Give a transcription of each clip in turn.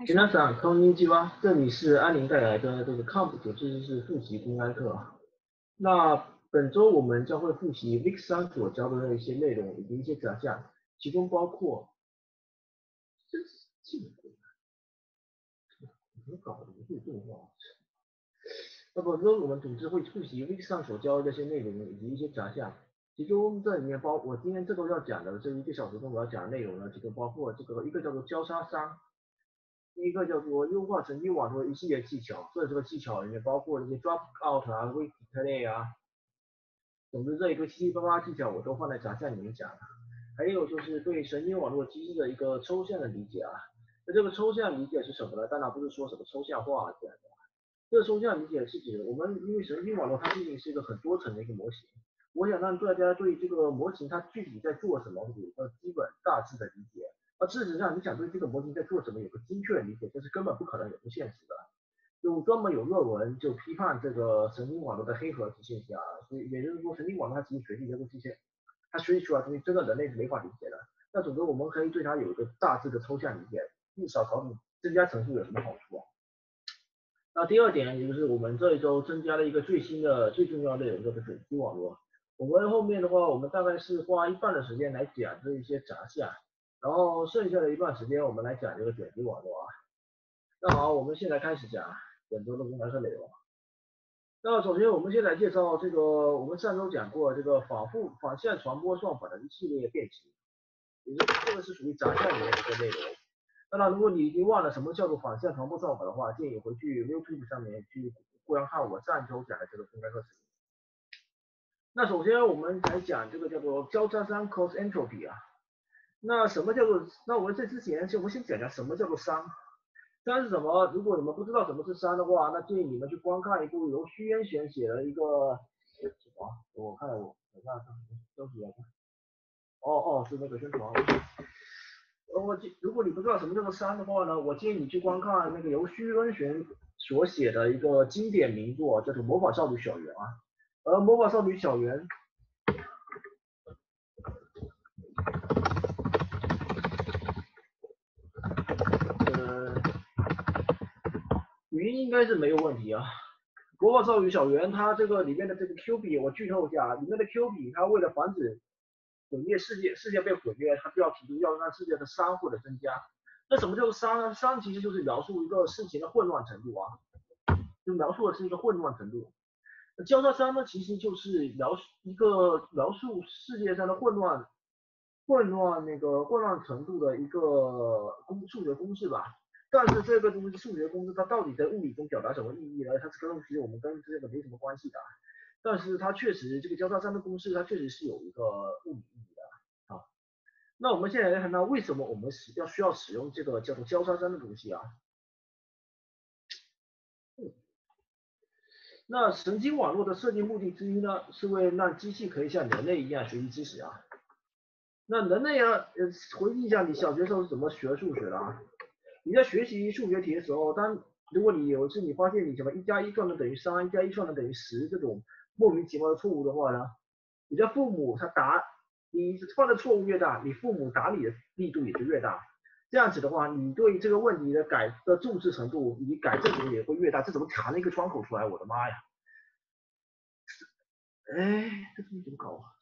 皆さんこんにちは，这里是安宁带来的这个康普知识复习公开课啊。那本周我们将会复习 Week 3所教的一些内容以及一些杂项，其中包括这个怎么搞的互动化。那本周我们总之会复习 Week 上所教的这些内容以及一些杂项，其中这里面我今天这周要讲的这1个小时中我要讲的内容呢，其中包括这个一个叫做交叉商。第一个叫做优化神经网络一系列技巧，所以这个技巧里面包括这些 drop out 啊、wiki play 啊，总之这一个七七八八技巧我都放在杂项里面讲了。还有就是对神经网络机制的一个抽象的理解啊，那这个抽象理解是什么呢？当然不是说什么抽象化这样的，这个抽象理解是指我们因为神经网络它毕竟是一个很多层的一个模型，我想让大家对这个模型它具体在做什么有个基本大致的理解。事实上，你想对这个模型在做什么有个精确的理解，这是根本不可能也不现实的。就专门有论文就批判这个神经网络的黑盒子现象，所以也就是说，神经网络它其实学习这个这些，它学习出来的东西，真的人类是没法理解的。那总之，我们可以对它有一个大致的抽象理解，至少考你增加层数有什么好处啊？那第二点，也就是我们这一周增加了一个最新的、最重要的内容，就是水基网络。我们后面的话，我们大概是花一半的时间来讲这一些杂项。然后剩下的一段时间我们来讲这个卷积网络啊。那好，我们现在开始讲本周的公开课内容。那首先我们先来介绍这个我们上周讲过这个反向传播算法的一系列变形，也就是这个是属于杂项里面的一个内容。当然，如果你已经忘了什么叫做反向传播算法的话，建议回去 YouTube 上面去观看我上周讲的这个公开课程。那首先我们来讲这个叫做交叉商 cos entropy 啊。那什么叫做？那我们这之前我们先讲讲什么叫做商。商是什么？如果你们不知道什么是商的话，那建议你们去观看一部由虚渊玄写的一个什么？我看叫什么？是那个宣传。如果你不知道什么叫做商的话呢，我建议你去观看那个由虚渊玄所写的一个经典名作，叫做《魔法少女小圆》啊。而魔法少女小圆语音应该是没有问题啊。魔法少女小圆它这个里面的这个 Q 币，我剧透一下，里面的 Q 币它为了防止毁灭世界被毁灭，它就要提出要让世界的商或者增加。那什么叫做商呢？商其实就是描述一个事情的混乱程度啊，就描述的是一个混乱程度。交叉商呢，其实就是描述世界上的混乱程度的一个数学公式吧。但是这个东西数学公式它到底在物理中表达什么意义呢？它这个东西我们跟这个没什么关系的。但是它确实这个交叉商的公式它确实是有一个物理意义的啊。那我们现在来看到为什么我们需要使用这个叫做交叉商的东西啊？那神经网络的设计目的之一呢，是为让机器可以像人类一样学习知识啊。那人类啊，回忆一下你小学时候是怎么学数学的啊？你在学习数学题的时候，如果你有一次你发现你什么1+1算能等于3，1+1算能等于10这种莫名其妙的错误的话呢，你的父母你犯的错误越大，你父母打你的力度也就越大。这样子的话，你对这个问题的重视程度以及改正度也会越大。这怎么弹了一个窗口出来？我的妈呀！哎，这东西怎么搞啊？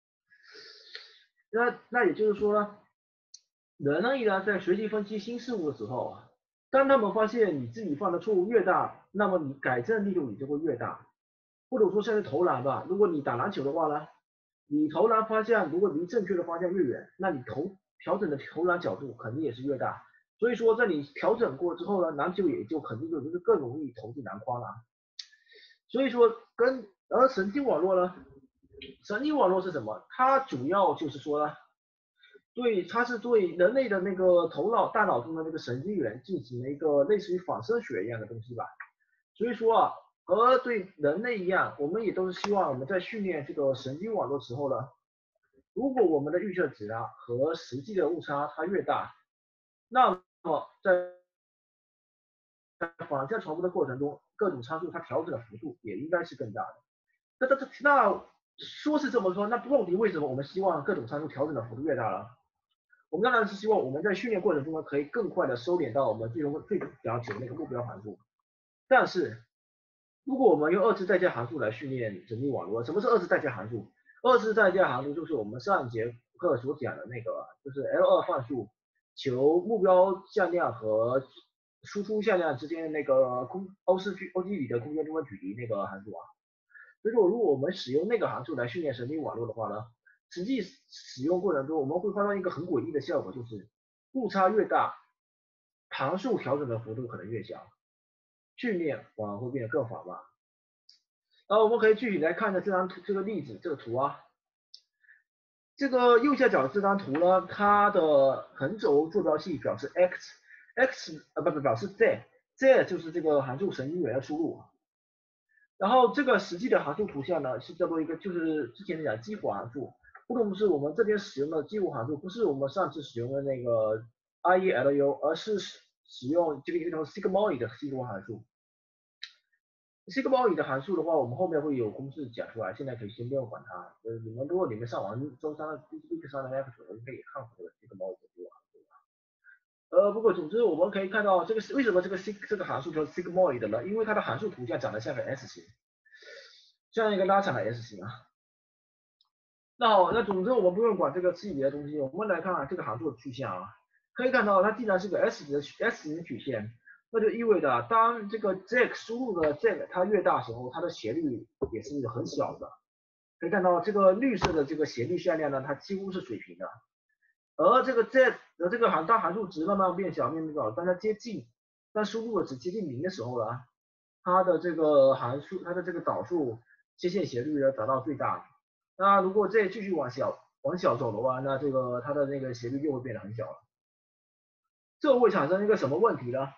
那也就是说呢，人类呢在学习分析新事物的时候，当他们发现你自己犯的错误越大，那么你改正力度也就会越大。或者说像是投篮吧，如果你打篮球的话呢，你投篮方向如果离正确的方向越远，那你调整的投篮角度肯定也是越大。所以说在你调整过之后呢，篮球也就肯定就是更容易投进篮筐了。所以说而神经网络呢，神经网络是什么？它主要就是说呢，它是对人类的那个大脑中的那个神经元进行了一个类似于仿生学一样的东西吧。所以说啊，和对人类一样，我们也都是希望我们在训练这个神经网络时候呢，如果我们的预测值啊和实际的误差它越大，那么在反向传播的过程中，各种参数它调整的幅度也应该是更大的。那说是这么说，那到底为什么我们希望各种参数调整的幅度越大呢？ 我们当然是希望我们在训练过程中呢，可以更快的收敛到我们最要求的那个目标函数。但是，如果我们用二次代价函数来训练神经网络，什么是二次代价函数？二次代价函数就是我们上节课所讲的那个，就是 L2 范数求目标向量和输出向量之间的那个欧式里的空间中的距离那个函数啊。所以说，如果我们使用那个函数来训练神经网络的话呢，实际使用过程中我们会发现一个很诡异的效果，就是误差越大，函数调整的幅度可能越小，训练反而会变得更缓慢。然后我们可以具体来看的这个例子，这个图啊，这个右下角这张图呢，它的横轴坐标系表示 x 不表示 z 就是这个函数神经元的输入。然后这个实际的函数图像呢，是叫做一个就是之前讲激活函数，不同是我们这边使用的激活函数，不是我们上次使用的那个 IELU，而是使用这个一个叫 sigmoid 的激活函数。sigmoid 的函数的话，我们后面会有公式讲出来，现在可以先不用管它。如果你们上完周三的 week 3的 lecture，应该也看过这个 sigmoid 的激活函数。不过总之我们可以看到这个为什么这个函数叫 sigmoid 呢？因为它的函数图像长得像个 S 型，像一个拉长的 S 型啊。那好，那总之我们不用管这个细节的东西，我们来看看这个函数的去向啊。可以看到它既然是个 S 型的曲线，那就意味着当这个 z 输入的 z 它越大时候，它的斜率也是很小的。可以看到这个绿色的这个斜率向量呢，它几乎是水平的。而这个 z 的这个当函数值慢慢变小，当输入的值接近0的时候呢，它的这个导数接线斜率呢达到最大。那如果再继续往小走的话，那这个它的那个斜率又会变得很小了。这会产生一个什么问题呢？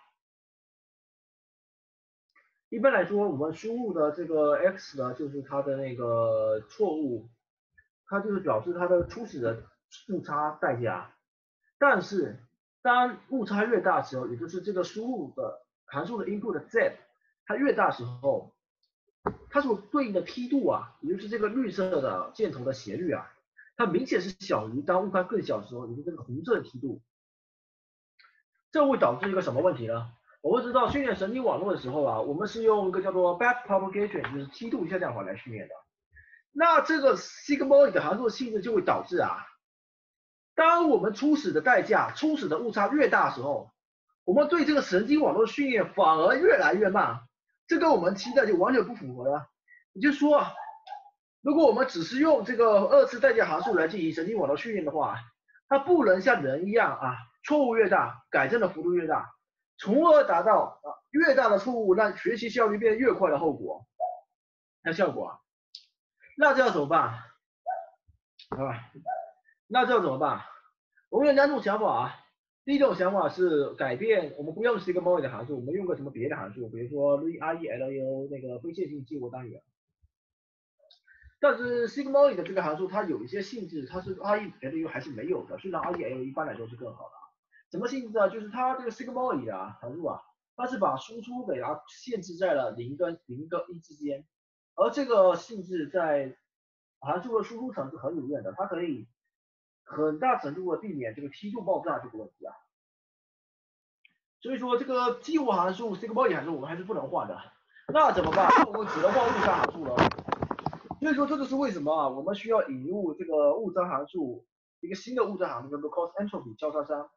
一般来说，我们输入的这个 x 呢，就是它的那个错误，它就是表示它的初始的误差代价。但是当误差越大时候，也就是这个输入的函数的 input 的 z 它越大时候，它所对应的梯度啊，也就是这个绿色的箭头的斜率啊，它明显是小于当误差更小的时候，也就是这个红色的梯度。这会导致一个什么问题呢？我们知道训练神经网络的时候啊，我们是用一个叫做 backpropagation，就是梯度下降法来训练的。那这个 sigmoid 函数的性质就会导致啊，当我们初始的误差越大的时候，我们对这个神经网络训练反而越来越慢，这跟我们期待就完全不符合了。也就是说，如果我们只是用这个二次代价函数来进行神经网络训练的话，它不能像人一样啊，错误越大，改正的幅度越大，从而达到越大的错误让学习效率变得越快的后果。那效果啊，那这要怎么办？好吧，那这要怎么办？我们有两种想法啊。第一种想法是改变，我们不用sigmoid的函数，我们用个什么别的函数，比如说 ReLU 那个非线性激活单元。但是 sigmoid 的这个函数它有一些性质，它是 ReLU 还是没有的，虽然 ReLU 一般来说是更好的。什么性质啊？就是它这个 sigmoid 啊函数啊，它是把输出给它限制在了0跟1之间，而这个性质在函数的输出层是很有用的，它可以很大程度的避免这个梯度爆炸这个问题啊。所以说这个激活函数 sigmoid 函数我们还是不能换的，那怎么办？我们只能换误差函数了。所以说这就是为什么啊，我们需要引入这个误差函数，一个新的误差函数叫做 cost entropy 交叉熵。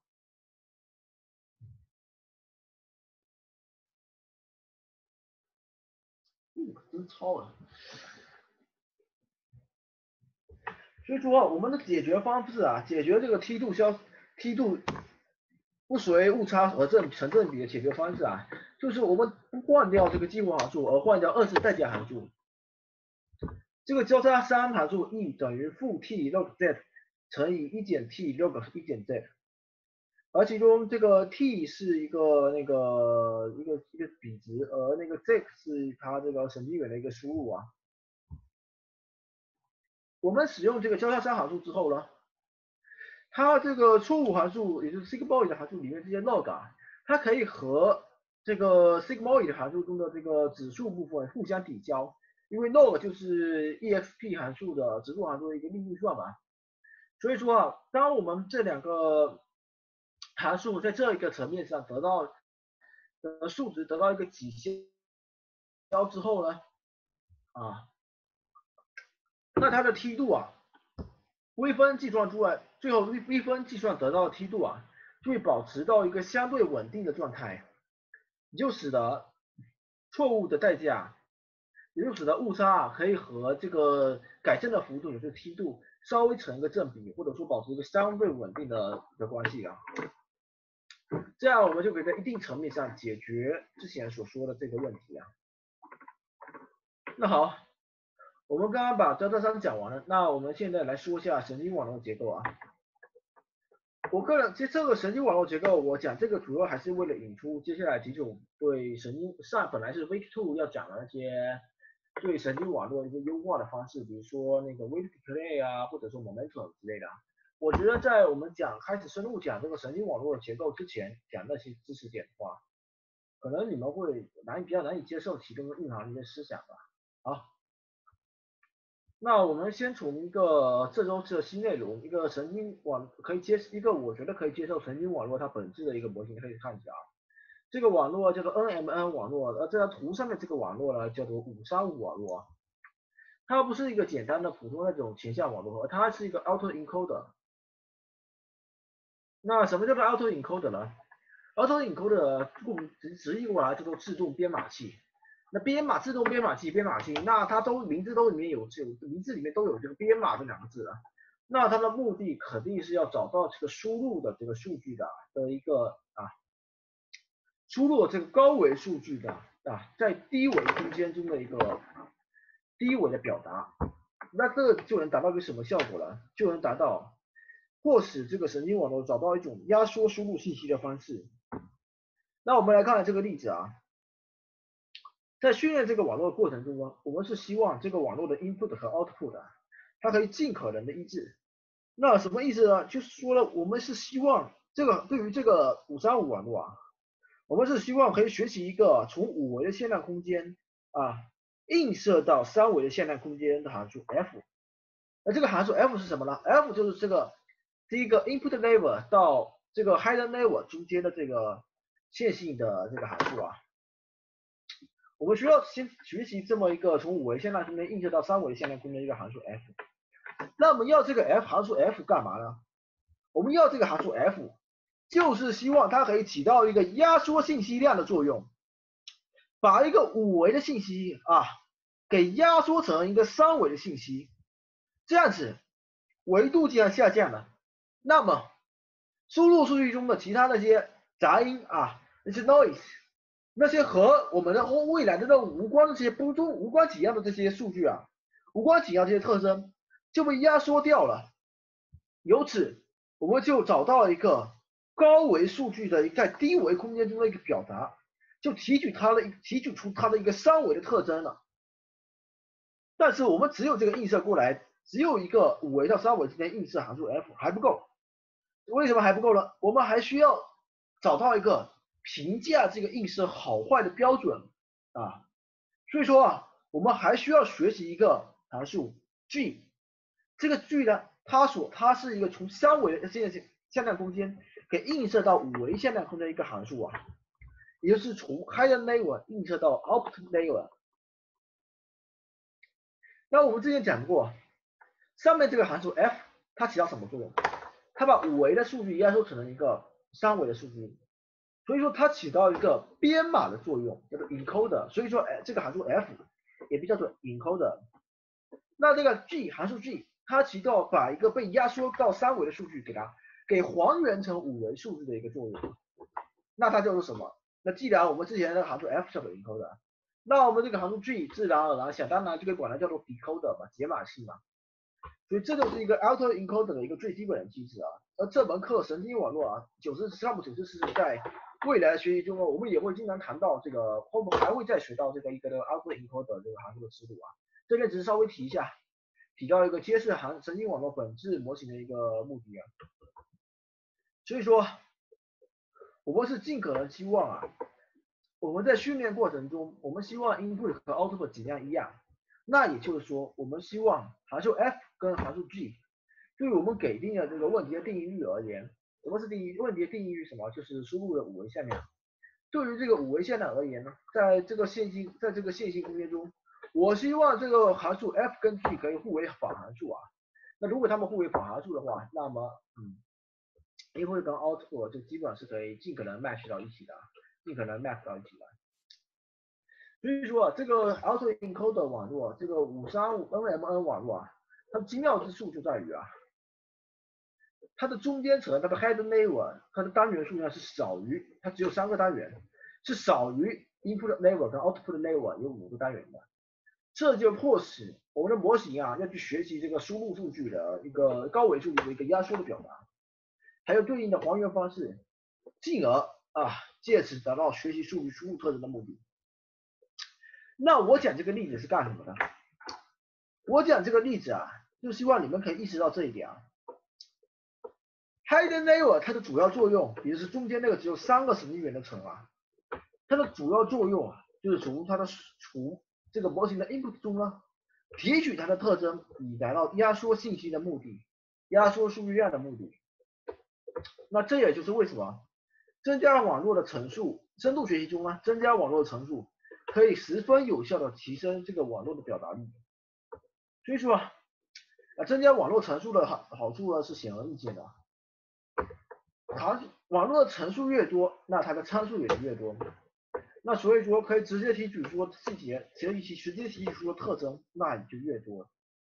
真超了。所以说我们的解决方式啊，解决这个梯度不随误差和成正比的解决方式啊，就是我们不换掉这个激活函数，而换掉二次代价函数。这个交叉熵函数 E 等于负 t log z 乘以1减 t log 1减 z， 而其中这个 t 是一个比值，而那个 z 是它这个神经元的一个输入啊。我们使用这个交叉熵函数之后呢，它这个错误函数，也就是 sigmoid 的函数里面这些 log 啊，它可以和这个 sigmoid 函数中的这个指数部分互相抵交，因为 log 就是 exp 函数的指数函数的一个幂计算嘛。 所以说啊，当我们这两个函数在这一个层面上得到数值得到一个抵消之后呢，啊，那它的梯度啊，微分计算出来，最后微分计算得到的梯度啊，就会保持到一个相对稳定的状态，也就使得错误的代价，也就使得误差啊可以和这个改正的幅度，也就是梯度稍微成一个正比，或者说保持一个相对稳定的关系啊。这样我们就可以在一定层面上解决之前所说的这个问题啊。那好，我们刚刚把delta sum讲完了，那我们现在来说一下神经网络结构啊。我个人其实这个神经网络结构，我讲这个主要还是为了引出接下来几种对神经本来是 week 2要讲的那些对神经网络一些优化的方式，比如说那个 weight decay 啊，或者说 momentum 之类的。我觉得在我们开始深入讲这个神经网络的结构之前，讲那些知识点的话，可能你们会比较难以接受其中蕴含的一些思想吧。好，那我们先从一个这周的新内容，一个神经网一个我觉得可以接受神经网络它本质的一个模型，可以看一下啊。这个网络叫做 NMN 网络，这张图上面这个网络呢叫做535网络，它不是一个简单的普通那种前向网络，而它是一个 autoencoder。那什么叫做 autoencoder 呢？autoencoder 顾名直译过来叫做自动编码器。那自动编码器，那它名字里面名字里面都有这个编码这两个字了。那它的目的肯定是要找到这个输入的这个数据的一个输入这个高维数据的在低维空间中的一个低维的表达。那这个就能达到一个什么效果呢？就能达到迫使这个神经网络找到一种压缩输入信息的方式。那我们来看看这个例子啊。在训练这个网络的过程中呢，我们是希望这个网络的 input 和 output 它可以尽可能的一致。那什么意思呢？就是说呢，我们是希望对于这个535网络啊，我们是希望可以学习一个从5维的向量空间映射到3维的向量空间的函数 f。那这个函数 f 是什么呢 ？f 就是第一个 input level 到这个 hidden level 中间的这个线性的这个函数啊。我们需要先学习这么一个从5维向量空间映射到3维向量空间的一个函数 f。那我们要这个函数 f 干嘛呢？我们要这个函数 f，就是希望它可以起到一个压缩信息量的作用，把一个5维的信息给压缩成一个3维的信息，这样子维度既然下降了，那么输入数据中的其他那些杂音那些 noise。那些和我们的未来的那无关的这些无关紧要的这些数据无关紧要这些特征就被压缩掉了。由此，我们就找到了一个高维数据的在低维空间中的一个表达，就提取出它的一个3维的特征了。但是我们只有这个映射过来，只有一个5维到3维之间映射函数 f 还不够。为什么还不够呢？我们还需要找到一个评价这个映射好坏的标准所以说我们还需要学习一个函数 g。这个 g 呢，它是一个从3维的向量空间给映射到5维向量空间的一个函数也就是从 hidden level 映射到 output level。那我们之前讲过，上面这个函数 f 它起到什么作用？它把5维的数据压缩成了一个3维的数据，所以说它起到一个编码的作用，叫做 encoder。所以说这个函数 f 也被叫做 encoder。那这个 函数 g 它起到把一个被压缩到3维的数据给还原成5维数据的一个作用。那它叫做什么？那既然我们之前的函数 f 叫做 encoder，那我们这个函数 g 自然而然想当然就可以管它叫做 decoder 嘛，解码器嘛。所以这就是一个 autoencoder 的一个最基本的机制而这门课神经网络项目94在未来的学习中我们也会经常谈到这个，后面还会再学到一个autoencoder 这个函数的思路这边只是稍微提一下，提到一个揭示神经网络本质模型的一个目的所以说，我们是尽可能希望我们在训练过程中，我们希望 input 和 output 尽量一样。那也就是说，我们希望函数 f 跟函数 g 对于我们给定的这个问题的定义域而言，什么是问题的定义域？什么？就是输入的5维向量。对于这个5维向量而言呢，在这个线性空间中，我希望这个函数 f 跟 g 可以互为反函数啊。那如果它们互为反函数的话，那么input 跟 output 就基本上是可以尽可能 match 到一起的，尽可能 match 到一起的。所以说这个 autoencoder 网络，这个535NMN 网络啊，它的精妙之处就在于它的中间层，它的 head neighbor， 它的单元数量是少于，它只有3个单元，是少于 input neighbor 跟 output neighbor 有5个单元的。这就迫使我们的模型要去学习这个输入数据的一个高维数据的一个压缩的表达，还有对应的还原方式，进而借此达到学习数据输入特征的目的。那我讲这个例子是干什么的？我讲这个例子就希望你们可以意识到这一点Hidden neighbor 它的主要作用，也就是中间那个只有3个神经元的层它的主要作用就是从这个模型的 input 中提取它的特征，以达到压缩信息的目的，压缩数据量的目的。那这也就是为什么增加网络的层数，深度学习中增加网络的层数，可以十分有效的提升这个网络的表达力。所以说增加网络层数的好处是显而易见的。网络的层数越多，那它的参数也就越多。那所以说可以直接提取出细节，直接提取出特征，那也就越多。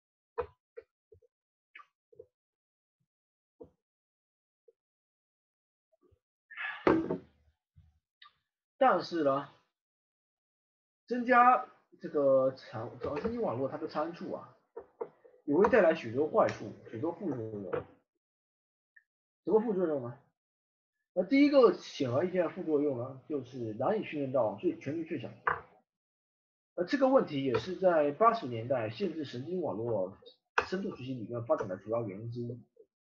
但是呢，增加这个神经网络它的参数也会带来许多坏处，许多副作用。什么副作用呢？那第一个显而易见的副作用就是难以训练到全局最小。这个问题也是在80年代限制神经网络深度学习理论发展的主要原因之一。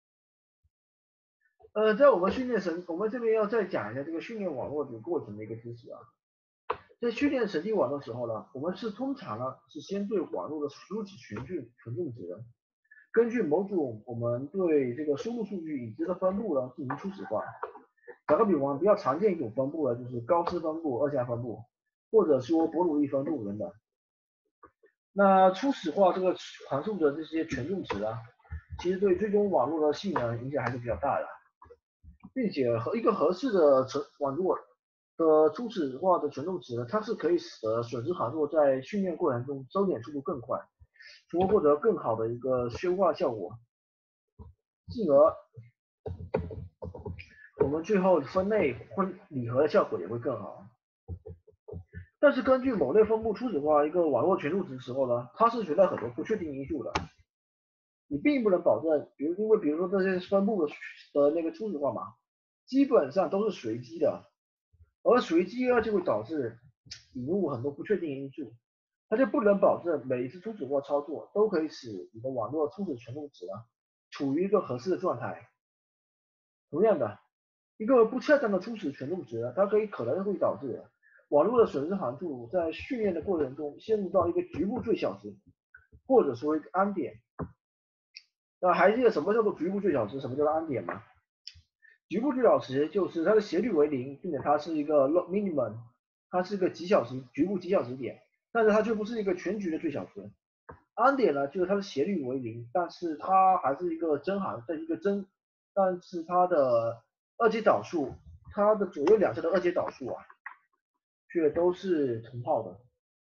在我们这边要再讲一下这个训练网络的过程的一个知识在训练神经网的时候我们通常是先对网络的初始权重值，根据某种我们对这个输入数据已知的分布进行初始化。打个比方，比较常见一种分布就是高斯分布、二项分布，或者说伯努利分布等等。那初始化这个函数的这些权重值其实对最终网络的性能影响还是比较大的，并且一个合适的网络的初始化的权重值它是可以使得损失函数在训练过程中收敛速度更快，从而获得更好的一个修化效果，进而我们最后分类拟合的效果也会更好。但是根据某类分布初始化一个网络权重值时候它是存在很多不确定因素的。你并不能保证，比如说这些分布的那个初始化码，基本上都是随机的，而随机就会导致引入很多不确定因素，它就不能保证每一次初始化操作都可以使你的网络初始权重值处于一个合适的状态。同样的，一个不恰当的初始权重值它可能会导致网络的损失函数在训练的过程中陷入到一个局部最小值，或者说一个安点。那还记得什么叫做局部最小值，什么叫做安点吗？局部最小值就是它的斜率为0，并且它是一个 minimum， 它是一个局部极小值点，但是它却不是一个全局的最小值。安点就是它的斜率为0，但是它还是一个但是它的二阶导数，它的左右两侧的二阶导数却都是同号的。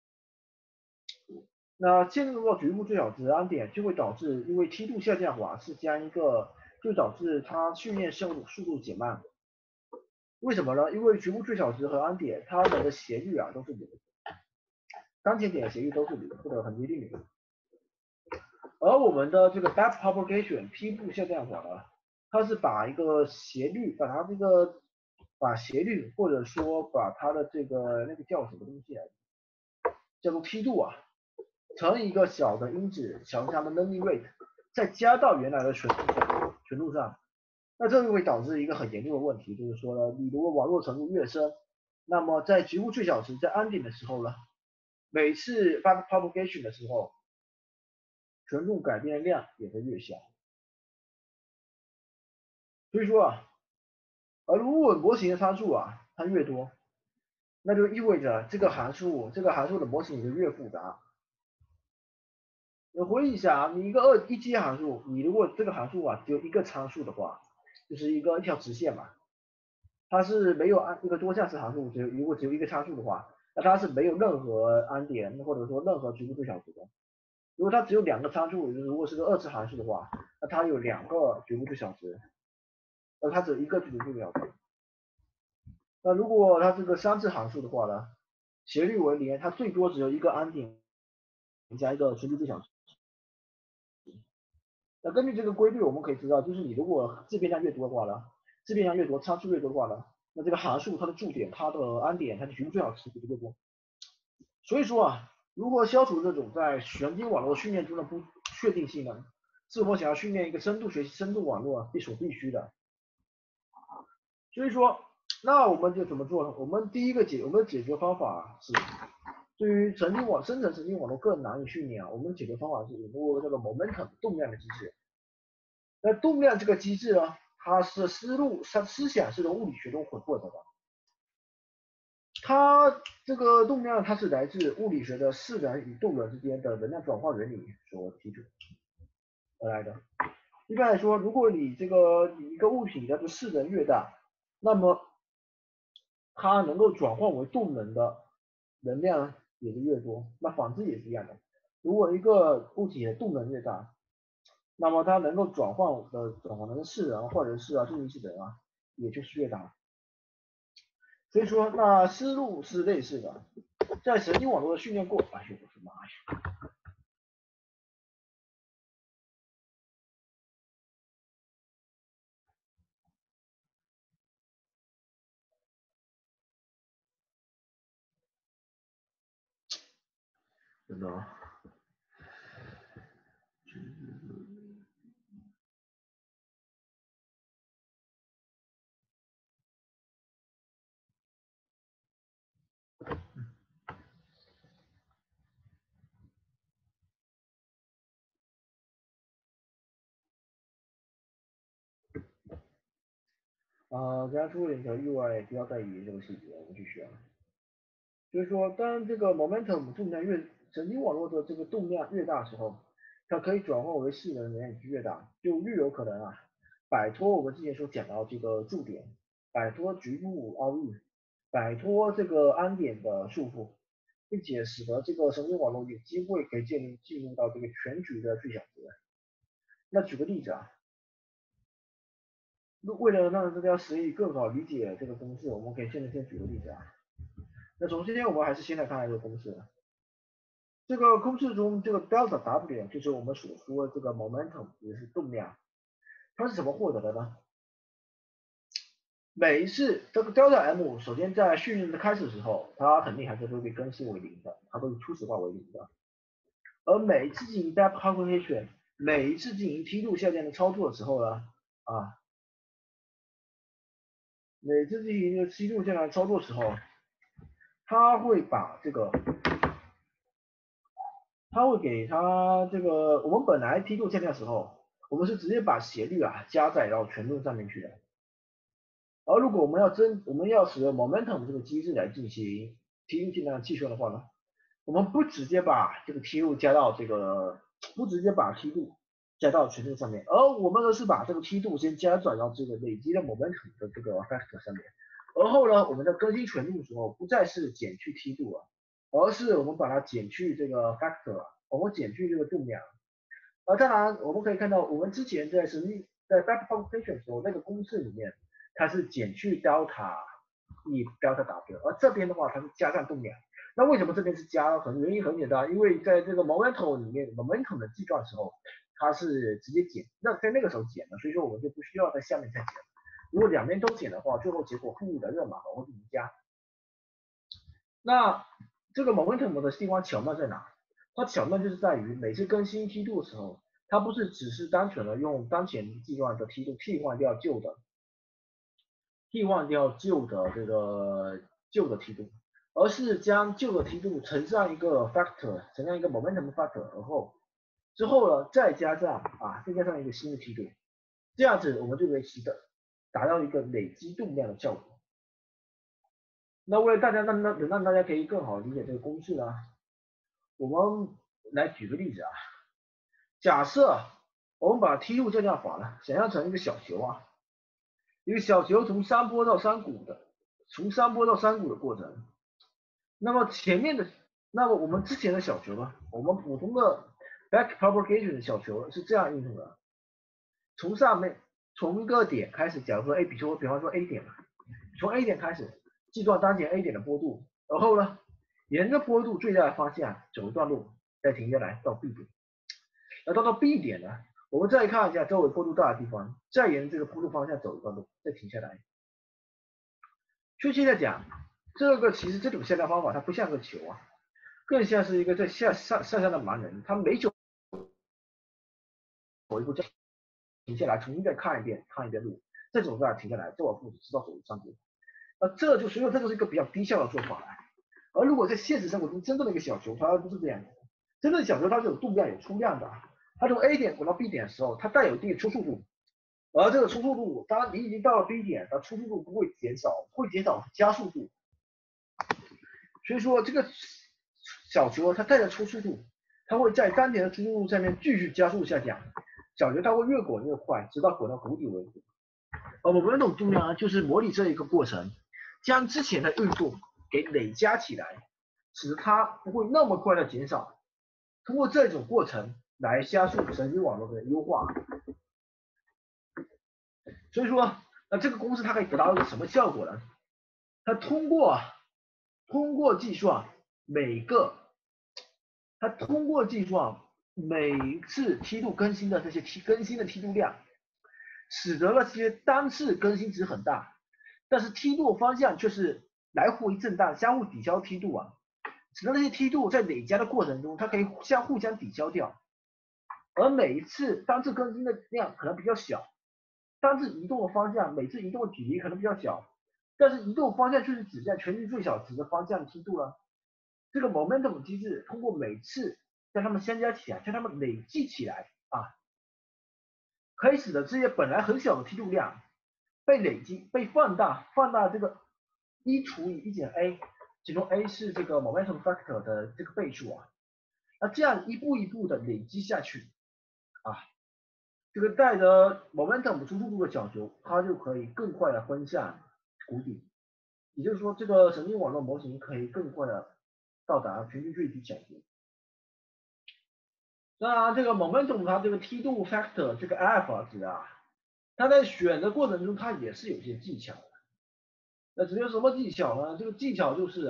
那进入到局部最小值安点，就会导致因为梯度下降就导致它训练速度减慢。为什么呢？因为局部最小值和安点它们的斜率都是0，当前点的斜率都是0，或者很接近0。而我们的这个 backpropagation 梯度下降法它是把斜率或者说把它的这个那个叫什么东西叫做梯度乘一个小的因子乘它的 learning rate， 再加到原来的权重上，那这就会导致一个很严重的问题，就是说你如果网络程度越深，那么在局部最小值在安点的时候每次 backpropagation 的时候，权重改变量也会越小。 所以说啊，如果模型的参数啊它越多，那就意味着这个函数的模型也就越复杂。回忆一下啊，你一阶函数，你如果这个函数啊只有一个参数的话，就是一条直线嘛，它是没有一个多项式函数，如果只有一个参数的话，那它是没有任何安点或者说任何局部最小值的。如果它只有两个参数，如果是个二次函数的话，那它有两个局部最小值，它只有一个局部最小值。那如果它这个三次函数的话呢，斜率为0，它最多只有一个安点加一个局部最小值。那根据这个规律，我们可以知道，就是你如果自变量越多的话呢，自变量越多，参数越多的话呢，那这个函数它的驻点、它的安点、它的局部最小值就越多。所以说啊，如何消除这种在神经网络训练中的不确定性呢？是我们想要训练一个深度学习、深度网络必须的。所以说，那我们就怎么做呢？我们的解决方法是，对于生成神经网络更难以训练啊，我们的解决方法是引入这个 momentum 动量的机制。那动量这个机制呢，它是思想是从物理学中获得的。它这个动量它是来自物理学的势能与动能之间的能量转换原理所提出而来的。一般来说，如果你一个物体的势能越大，那么它能够转换为动能的能量也就越多。那反之也是一样的，如果一个物体的动能越大，那么它能够转换的势能或者是重力势能啊，也就是越大。所以说，那思路是类似的，在神经网络的训练过，哎呦我的妈呀！真的刚刚出了一条意外，不要在意这个细节，我们继续啊。就是说，当这个 momentum 神经网络的这个动量越大时候，它可以转换为势能的能量就越大，就越有可能啊摆脱我们之前所讲到这个驻点，摆脱局部凹域，摆脱这个安点的束缚，并且使得这个神经网络有机会可以进入到这个全局的最小值。那举个例子啊，为了让大家实际更好理解这个公式，我们可以先举个例子啊。那首先我们还是先来看这个公式。这个公式中，这个 delta W 就是我们所说的这个 momentum，也是动量，它是怎么获得的呢？每一次这个 delta M，首先在训练的开始的时候，它肯定还是会被更新为0的，它都是初始化为0的。而每一次进行 back calculation，每一次进行梯度下降的操作的时候呢，每次进行一个梯度下降的操作的时候，它会把这个它会给它这个，我们本来梯度下降的时候，我们是直接把斜率加在到权重上面去的。而如果我们要使用 momentum 这个机制来进行梯度下降计算的话呢，我们不直接把这个梯度加到不直接把梯度加到权重上面，而我们呢是把这个梯度先加转到这个累积的 momentum 的这个 factor 上面。而后呢，我们在更新权重的时候，不再是减去梯度而是我们把它减去这个 factor，我们减去这个重量。当然，我们可以看到，我们之前在 back calculation 的时候，那个公式里面它是减去 delta delta W，而这边的话它是加上动量。那为什么这边是加？原因很简单，因为在这个 momentum 里面，momentum 的计算的时候，它是直接减，那在那个时候减的，所以说我们就不需要在下面再减。如果两边都减的话，最后结果负的热码会进行加。那这个 momentum 的地方巧妙在哪？它巧妙就是在于每次更新梯度的时候，它不是只是单纯的用当前计算的梯度替换掉旧的旧的梯度，而是将旧的梯度乘上一个 factor，乘上一个 momentum factor，之后呢再加上一个新的梯度，这样子我们就可以达到一个累积动量的效果。那为了大家让大家可以更好理解这个公式呢，我们来举个例子啊，假设我们把梯度正向法呢想象成一个小球啊，一个小球从山坡到山谷的过程，那么我们之前的小球呢，我们普通的 back propagation 的小球是这样运动的，从一个点开始，假如说比方说 A 点嘛，从 A 点开始计算当前 A 点的坡度，然后呢，沿着坡度最大的方向走一段路，再停下来到 B 点。那到 B 点呢，我们再看一下周围坡度大的地方，再沿这个坡度方向走一段路，再停下来。确切的讲，其实这种下降方法它不像个球啊，更像是一个在下山的盲人，他每走一步就停下来，重新再看一遍路，再走过来停下来，周而复始，直到走上步。这就是一个比较低效的做法。而如果在现实生活中，真正的一个小球，它不是这样的。真正的小球它是有动量有出量的，它从 A 点滚到 B 点的时候，它带有一定的初速度，而这个初速度，当你已经到了 B 点，它初速度不会减少，会减少加速度。所以说这个小球它带着初速度，它会在当前的初速度上面继续加速下降，小球它会越滚越快，直到滚到谷底为止。我们那种动量呢，就是模拟这一个过程，将之前的运动给累加起来，使得它不会那么快的减少。通过这种过程来加速神经网络的优化。所以说，那这个公式它可以得到一个什么效果呢？它通过计算每一次梯度更新的这些更新的梯度量，使得那些单次更新值很大，但是梯度方向却是来回震荡，相互抵消梯度啊，使得那些梯度在累加的过程中，它可以互相抵消掉，而每一次单次更新的量可能比较小，单次移动的方向，每次移动的距离可能比较小，但是移动方向却是指向全局最小值的方向梯度了。这个 momentum 机制通过每次将它们相加起来，将它们累计起来啊，可以使得这些本来很小的梯度量被累积、被放大这个1除以1减 a， 其中 a 是这个 momentum factor 的这个倍数啊，那这样一步一步的累积下去啊，这个带着 momentum 初速度的小球，它就可以更快的奔向谷底，也就是说，这个神经网络模型可以更快的到达全局最低小值。那这个 momentum 它这个梯度 factor 这个 alpha 值啊，它在选的过程中它也是有些技巧的。那至于什么技巧呢？这个技巧就是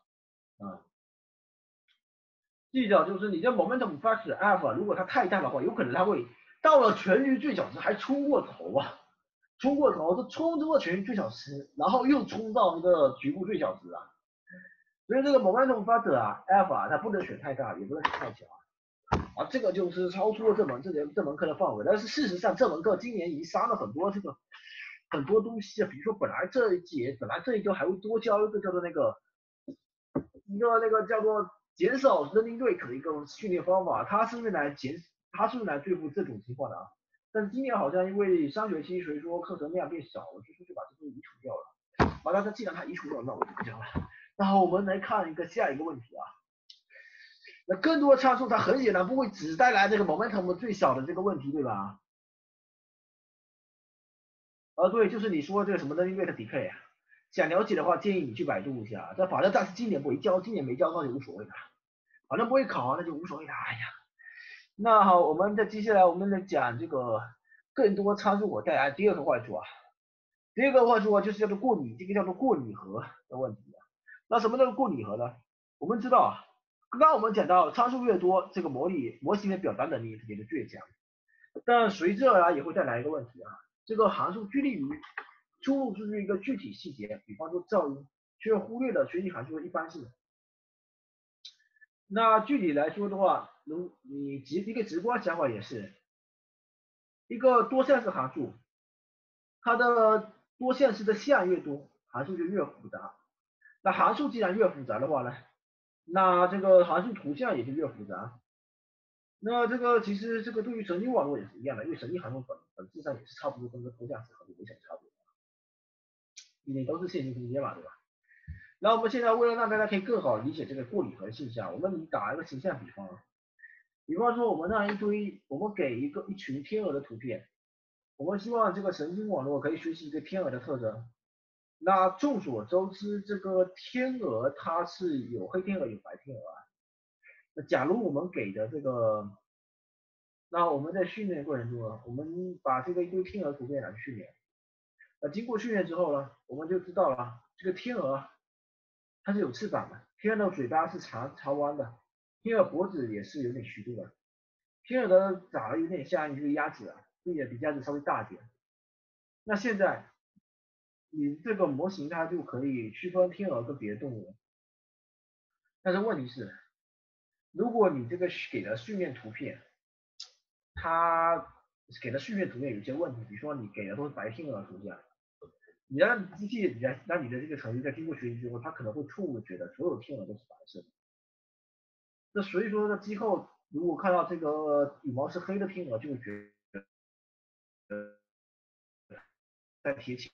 技巧就是你这 momentum factor alpha 如果它太大的话，有可能它会到了全局最小值还冲过头啊，冲出了全局最小值，然后又冲到这个局部最小值啊。所以这个 momentum factor alpha 它不能选太大，也不能选太小啊，这个就是超出了这门课的范围。但是事实上，这门课今年已经删了很多很多东西啊，比如说本来这一周还会多教一个叫做那个叫做减少 learning rate 的一个训练方法，它是用来对付这种情况的啊。但是今年好像因为上学期，所以说课程量变少了，就把这个移除掉了。好了，那既然它移除了，那我就不讲了。然后我们来看下一个问题啊。那更多的参数它很显然不会只带来这个 momentum 最小的这个问题，对吧？对，就是你说这个什么 learning rate decay 啊，想了解的话建议你去百度一下。反正但是今年不会教，今年没教那就无所谓了，反正不会考那就无所谓了。哎呀，那好，接下来我们来讲这个更多参数我带来第二个坏处啊。第二个坏处啊就是叫做过拟合的问题啊。那什么叫过拟合呢？我们知道啊，刚刚我们讲到参数越多，这个模型的表达能力也就越强，但随之而来也会带来一个问题啊，这个函数拘泥于输入出一个具体细节，比方说噪音，却忽略了学习函数的一般性。那具体来说的话，一个直观想法也是，一个多项式函数，它的多项式的项越多，函数就越复杂。那函数既然越复杂的话呢，那这个函数图像也就越复杂。那其实对于神经网络也是一样的，因为神经函数本质上也是差不多跟抽象式函数有点差别。 你都是线性空间嘛，对吧？那我们现在为了让大家可以更好理解这个过礼盒现象，我们打一个形象比方，比方说我们让我们给一群天鹅的图片，我们希望这个神经网络可以学习一个天鹅的特征。那众所周知，这个天鹅它是有黑天鹅有白天鹅啊。那假如我们给的这个，那我们在训练过程中呢，我们把这个一堆天鹅图片来训练。那经过训练之后呢，我们就知道了这个天鹅它是有翅膀的，天鹅的嘴巴是长弯的，天鹅脖子也是有点曲度的，天鹅的长得有点像一个鸭子啊，并且比鸭子稍微大一点。那现在你这个模型它就可以区分天鹅跟别的动物，但是问题是，如果你这个给的训练图片，它给的训练图片有一些问题，比如说你给的都是白天鹅图像，你让机器让你的这个程序在经过学习之后，它可能会错误的觉得所有天鹅都是白色的。那所以说呢，机后如果看到这个羽毛是黑的天鹅，就会觉得在贴切。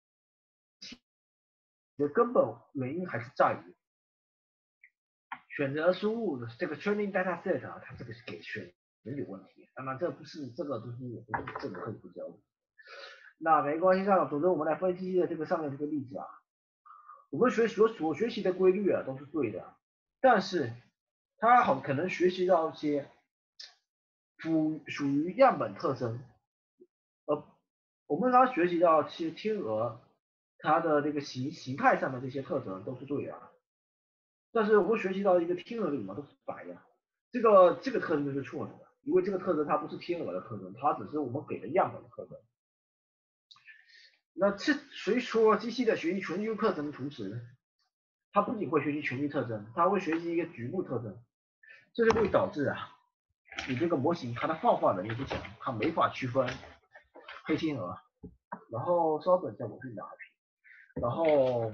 的根本原因还是在于选择输入的这个 training data set 啊，它这个是给选人有问题。当然这不是这个东西也不是这个课不教的。那没关系，总之我们来分析的这个上面这个例子啊，我们所学习的规律啊都是对的，但是它可能学习到一些属于样本特征，我们刚学习到一些天鹅它的这个形态上的这些特征都是对的，但是我们学习到一个天鹅的羽毛都是白的，这个特征就是错的，因为这个特征它不是天鹅的特征，它只是我们给的样本的特征。那所以说机器在学习全局特征的同时，它不仅会学习全局特征，它会学习一个局部特征，这就会导致啊，你这个模型它的放化能力不强，它没法区分黑天鹅。然后稍等一下，我去拿一瓶。然后，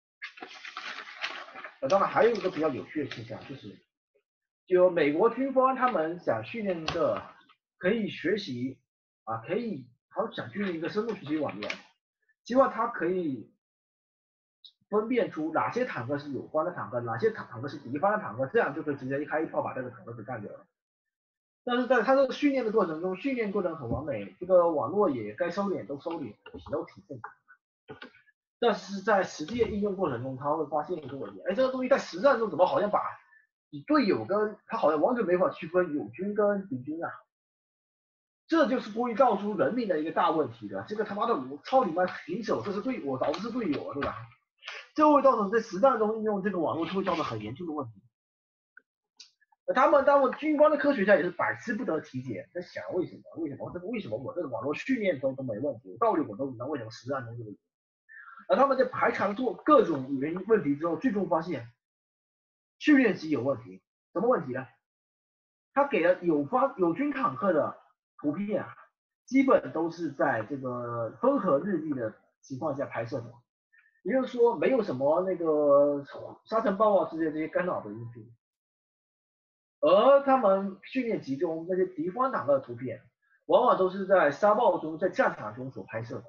当然还有一个比较有趣的现象，就美国军方他们想训练一个可以学习啊，想训练一个深度学习网络，希望它可以分辨出哪些坦克是有关的坦克，哪些坦克是敌方的坦克，这样就可以直接一开一炮把这个坦克给干掉了。但是在它的训练的过程中，训练过程很完美，这个网络也该收敛都收敛，都挺正常。但是在实际应用过程中，他会发现一个问题，哎，这个东西在实战中怎么好像把你队友跟他好像完全没法区分友军跟敌军啊，这就是故意造出人命的一个大问题的。这个他妈的我操你妈平手，这是我导致是队友啊，对吧？这会造成在实战中应用这个网络会造成很严重的问题。他们军方的科学家也是百思不得其解，在想为什么我这个网络训练中都没问题，道理我都明白，为什么实战中这个？而他们在排查做各种问题之后，最终发现训练机有问题。什么问题呢？他给了友军坦克的图片啊，基本都是在这个风和日丽的情况下拍摄的，也就是说没有什么那个沙尘暴啊之类这些干扰的因素。而他们训练集中那些敌方坦克的图片，往往都是在沙暴中、在战场中所拍摄的。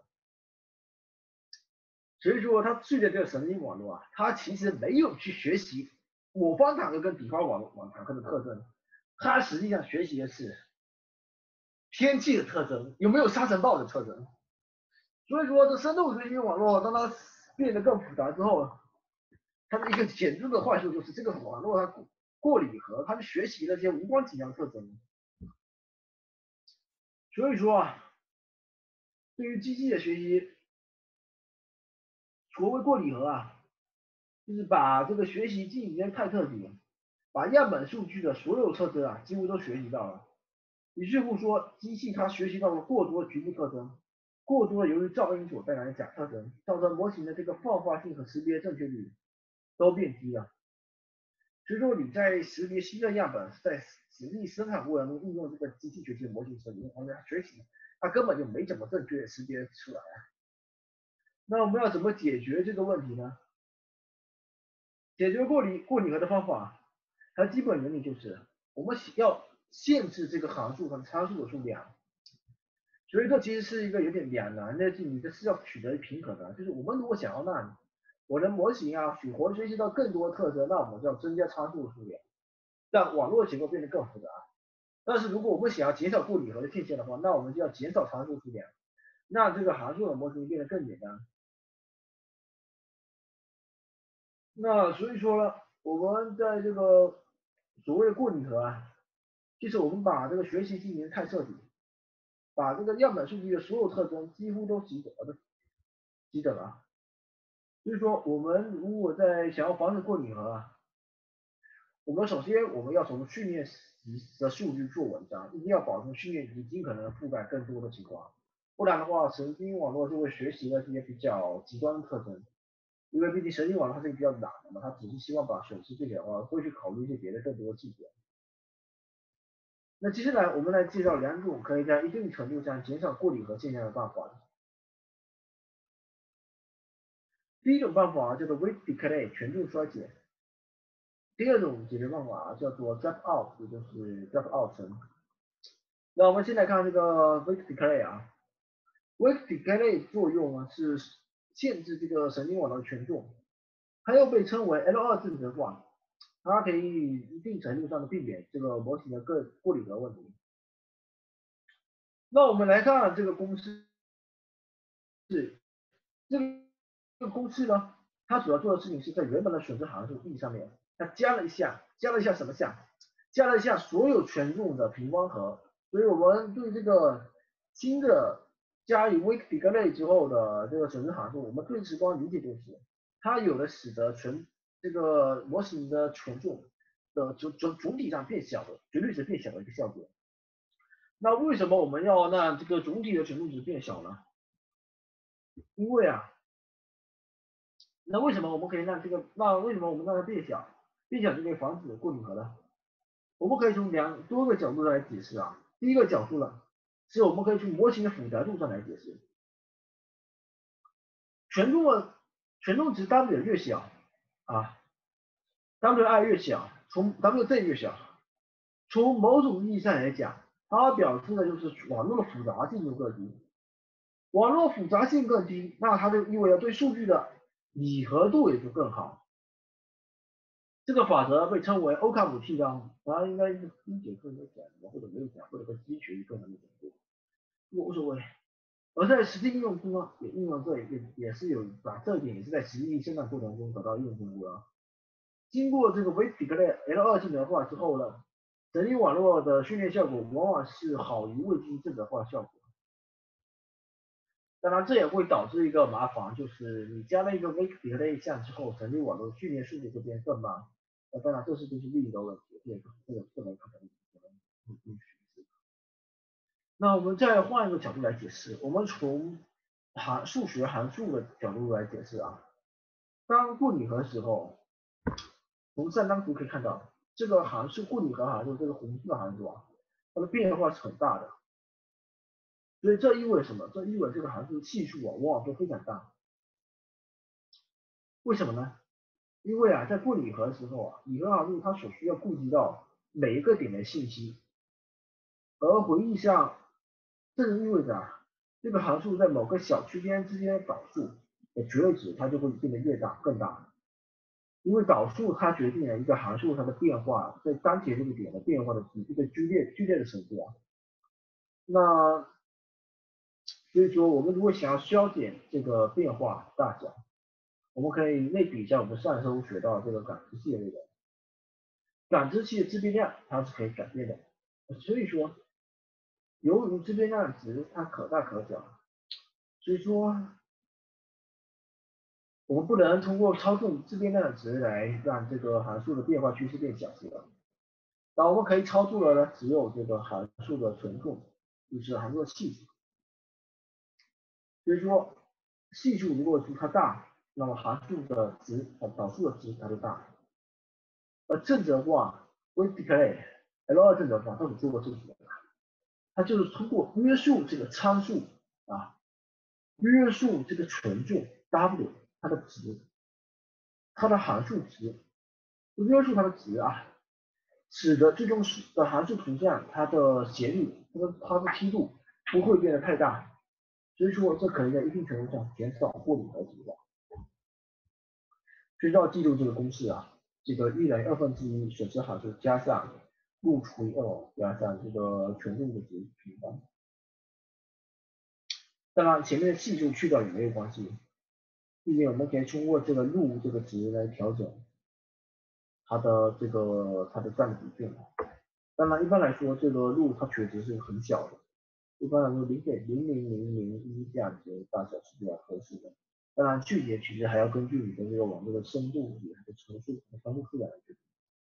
所以说，他训练这个神经网络啊，他其实没有去学习我方坦克跟敌方坦克的特征，他实际上学习的是天气的特征，有没有沙尘暴的特征。所以说，这深度学习网络当它变得更复杂之后，它的一个显著的坏处就是这个网络它过礼盒，它是学习那些无关紧要特征。所以说啊，对于机器的学习，所谓过礼盒啊，就是把这个学习进行太彻底，把样本数据的所有特征啊，几乎都学习到了。于是乎说，机器它学习到了过多局部特征，过多由于噪音所带来的假特征，造成模型的这个放化性和识别正确率都变低了。所以说你在识别新的样本，在实际生产过程中应用这个机器学习的模型时，你会发现它学习它根本就没怎么正确识别出来啊。那我们要怎么解决这个问题呢？解决过礼盒的方法，它基本原理就是我们要限制这个行数和参数的数量。 所以这其实是一个有点两难的，你这是要取得平衡的。就是我们如果想要让我的模型啊活学习到更多特征，那我们就要增加参数数量，让网络结构变得更复杂。但是如果我们想要减少过拟合的现象的话，那我们就要减少参数数量，让这个函数的模型变得更简单。那所以说呢，我们在这个所谓的过拟合啊，就是我们把这个学习进行太彻底，把这个样本数据的所有特征几乎都集整了。所以说，我们如果在想要防止过拟合啊，我们首先我们要从训练集的数据做文章，一定要保证训练集尽可能覆盖更多的情况，不然的话，神经网络就会学习了这些比较极端的特征。因为毕竟神经网络它是一个比较懒的嘛，它只是希望把损失最小化，会去考虑一些别的更多的细节。那接下来我们来介绍两种可以在一定程度上减少过拟合现象的办法。第一种办法叫做 weight decay 权重衰减，第二种解决办法叫做 drop out， 也就是 drop out 层。那我们先来看这个 weight decay 啊 ，weight decay 作用呢是限制这个神经网络的权重，它又被称为 L2 正则化，它可以一定程度上的避免这个模型的过拟合问题。那我们来看这个公式，这个公式呢，它主要做的事情是在原本的选择函数 e 上面，它加了一项什么项？加了一项所有权重的平方和。所以我们对这个新的加以 weight decay 之后的这个选择函数，我们最直观理解就是，它有了使得这个模型的权重的总体上变小的绝对值变小的一个效果。那为什么我们要让这个总体的权重值变小呢？因为啊，那为什么我们可以让这个，那为什么我们让它变小？变小就可以防止过拟合呢？我们可以从多个角度来解释啊。第一个角度呢，是我们可以从模型的复杂度上来解释。权重值 W 越小啊，Wi 越小，从 Wz 越小，从某种意义上来讲，它表示的就是网络的复杂性就更低。网络复杂性更低，那它就意味着对数据的拟合度也就更好。这个法则被称为欧卡姆剃刀，它应该是第一节课有讲的，或者没有讲，或者跟机学课上面讲过，无所谓。而在实际应用中呢，也应用也是有把这一点也是在实际生产过程中得到应用的啊。经过这个 weight decay L2 正则化之后呢，神经网络的训练效果往往是好于未经正则化效果。当然，这也会导致一个麻烦，就是你加了一个 weight decay 项之后，神经网络训练速度会变更慢。当然，就是另一个问题，这个可能那我们再换一个角度来解释，我们从数学函数的角度来解释啊。当过拟合时候，从上张图可以看到，这个函数过拟合函数，这个红色函数啊，它的变化是很大的。所以这意味着什么？这意味着这个函数系数啊，往往都非常大。为什么呢？因为啊，在过拟合的时候啊，拟合函数它所需要顾及到每一个点的信息，而回忆上，这就意味着啊，这个函数在某个小区间之间导数的绝对值，它就会变得越大更大。因为导数它决定了一个函数它的变化在当前这个点的变化的一个剧烈的程度啊。那所以说，我们如果想要消减这个变化大小，我们可以类比一下我们上周学到这个感知器的内容。感知器的自变量它是可以改变的，所以说，由于自变量值它可大可小，所以说我们不能通过操纵自变量值来让这个函数的变化趋势变小，是吧？那我们可以操作的呢，只有这个函数的权重，就是函数的系数。所以说，系数如果是它大，那么函数的值导数的值它就大。而正则化 weight decay L2 正则化到底做过这个什么？它就是通过约束这个参数啊，约束这个权重 W 它的值，它的函数值，约束它的值啊，使得最终的函数图像它的斜率，它的梯度不会变得太大，所以说这可以在一定程度上减少过敏的情况。所以要记住这个公式啊，这个1等于1/2损失函数加上路除以2加上这个权重的值平方。当然前面的系数去掉也没有关系，并且我们可以通过这个路这个值来调整它的占比变化。当然一般来说这个路它确实是很小的，一般来说0.00001这样子的大小是比较合适的。当然具体其实还要根据你的这个网络的深度、你的层数和分布数来决定。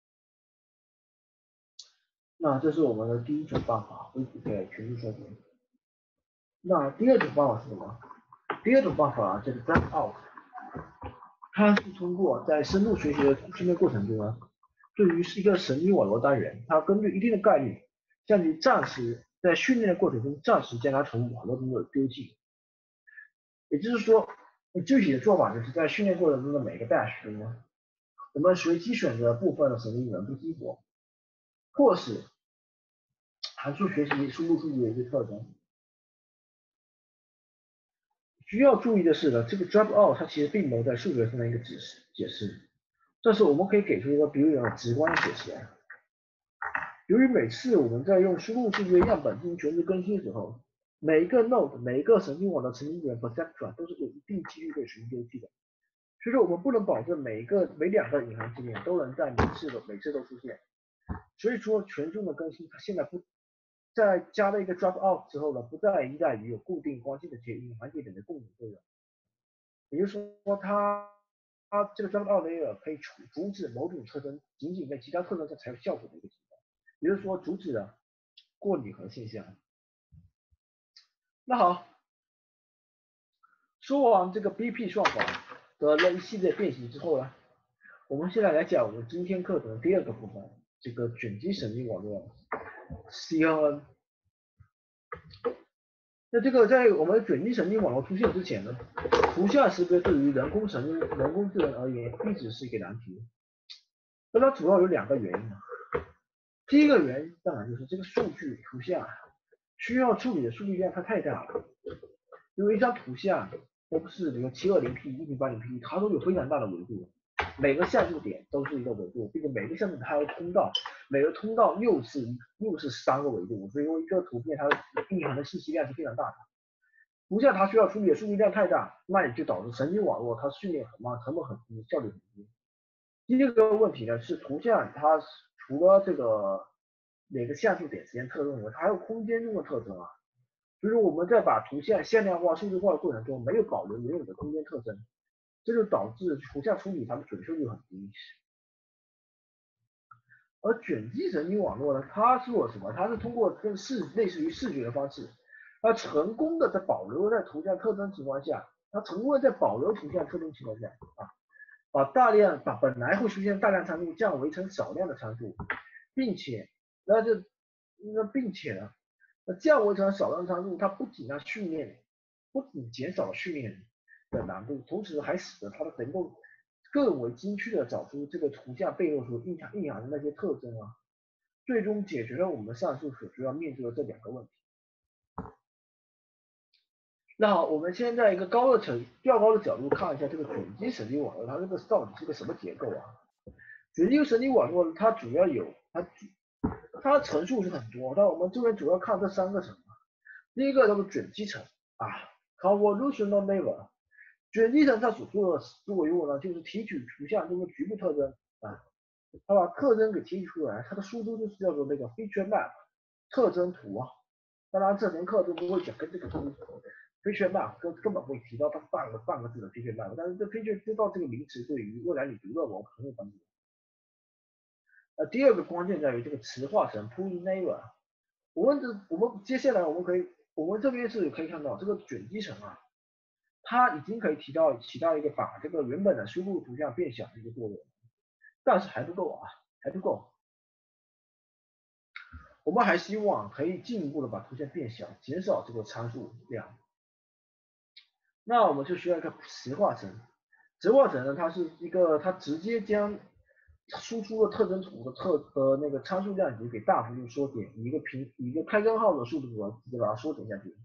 那这是我们的第一种办法，恢复给全部衰减。那第二种办法是什么？第二种办法叫做 drop out， 它是通过在深度学习的训练过程中呢，对于是一个神经网络单元，它根据一定的概率，将其暂时在训练的过程中暂时将它从网络中的丢弃。也就是说，具体的做法就是在训练过程中的每个 batch 中呢，我们随机选择部分的神经元不激活，或是函数学习输入数据的一些特征。需要注意的是呢，这个 drop out 它其实并没有在数学上的一个解释，但是我们可以给出一个比较直观的解释啊。由于每次我们在用输入数据的样本进行全值更新的时候，每一个 node 每一个神经网的神经元 perceptron 都是有一定几率被随机丢弃的，所以说我们不能保证每2个隐含节点都能在每次都出现。所以说权重的更新它现在不在加了一个 drop out 之后呢，不再依赖于有固定关系的隐含节点的共同作用，也就是说它这个 drop out layer 可以阻止某种特征仅仅在其他特征上才有效果的一个情况，也就是说阻止了过拟合现象。那好，说完这个 BP 算法的一系列变形之后呢，我们现在来讲我们今天课程的第二个部分，这个卷积神经网络 CNN。那这个在我们卷积神经网络出现之前呢，图像识别对于人工智能而言一直是一个难题。那它主要有2个原因。第一个原因当然就是这个数据图像需要处理的数据量它太大了，因为一张图像都不是比如720P、1080P，它都有非常大的维度，每个像素点都是一个维度，并且每个像素点它有通道，每个通道又是3个维度，所以说一个图片它蕴含的信息量是非常大的。图像它需要处理的数据量太大，那也就导致神经网络它训练很慢，成本很低，效率很低。第二个问题呢是图像它除了这个每个像素点之间特征以外，它还有空间中的特征啊。所以说我们在把图像向量化、数字化的过程中，没有保留原有的空间特征，这就导致图像处理它的准确率很低。而卷积神经网络呢，它是做什么？它是通过类似于视觉的方式，它成功的在保留在图像特征情况下，它成功的在保留图像特征情况下把本来会出现大量参数降为成少量的参数，并且呢，降为成少量参数，它不仅减少了训练的难度，同时还使得它能够更为精确的找出这个图像背后所蕴含的那些特征啊，最终解决了我们上述所需要面对的这2个问题。那好，我们先在一个较高的角度看一下这个卷积神经网络，它这个到底是个什么结构啊？卷积神经网络它主要有它层数是很多，但我们这边主要看这3个层。第一个叫做卷积层convolutional layer。卷积层它所做的作用呢，就是提取图像中的局部特征它把特征给提取出来，它的输出就是叫做那个 feature map 特征图啊。当然这门课都不会讲跟这个feature map 根本不会提到它半个字的 feature map， 但是这 feature 知道这个名词对于未来你读论文很有帮助。第二个关键在于这个磁化层 pooling layer。我们接下来我们这边是可以看到这个卷积层啊，它已经可以起到一个把这个原本的输入图像变小的一个作用，但是还不够啊，还不够。我们还希望可以进一步的把图像变小，减少这个参数量。那我们就需要一个磁化层。磁化层呢，它直接将输出的特征图的那个参数量级给大幅度缩减，以一个开根号的速度直接把它缩减下去。